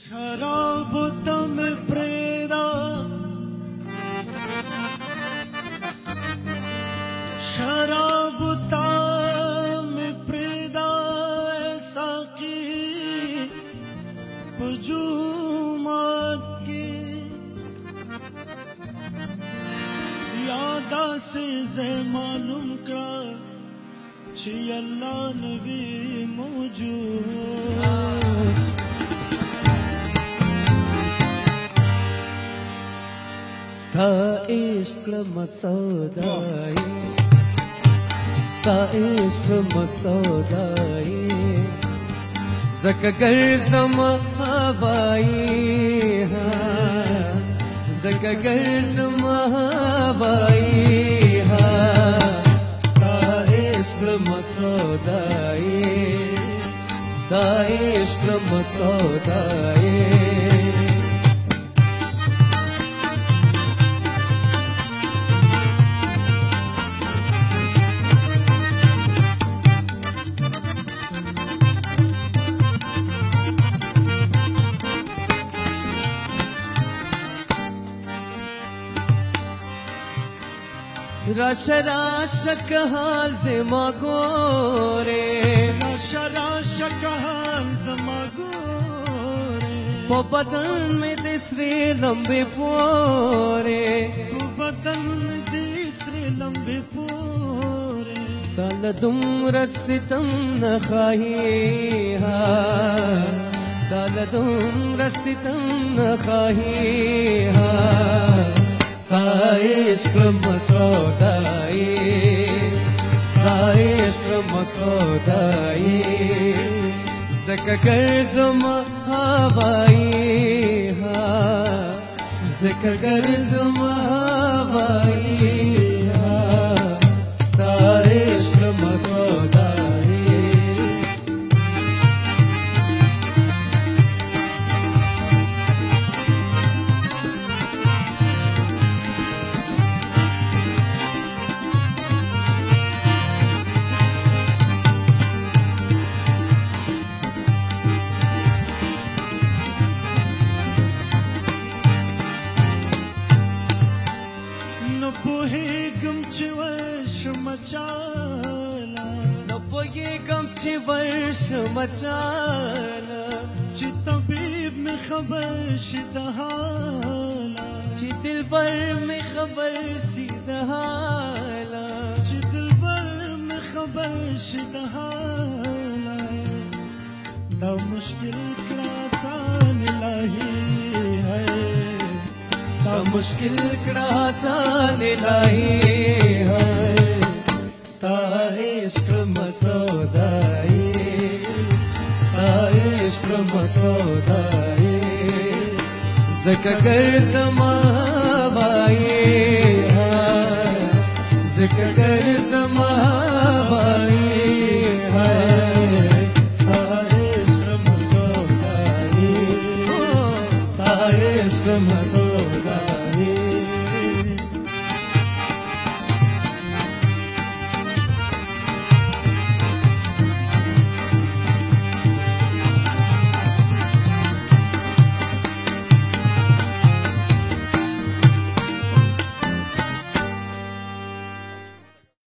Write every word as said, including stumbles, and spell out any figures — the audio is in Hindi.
शराब तम प्रेदा शराब तम प्रेदा साकी पजूमात के यादा से जे मालूम का छी अल्लाह नबी मौजूद sta ishq masaudaye sta ishq masaudaye zaka gar zama hawai ha zaka gar zama hawai ha sta ishq masaudaye sta ishq masaudaye रश रश कहाल ज़मा गोरे रश रश कहाल ज़मा गोरे पो बदन में दिसरे लंबे पोरे पो बदन में दिसरे लंबे पोरे तल दुम रसितम न खाही हा तल दुम रसितम न खाही हा sta ishq masaudaye sta ishq masaudaye zaka gar zama hawai ha zaka gar zama hawai ha sta ishq masaudaye न पोए गम ची वर्ष मचाला ची तबीब में खबर शिदहाला ची दिलबर में खबर शिदहाला ची दिलबर में खबर शिदहाला दा मुश्किल कड़ा आसान इलाही है दा मुश्किल कड़ा आसान इलाही है sta ishq masaudaye sta ishq masaudaye zaka gar zama hawai ha zaka gar zama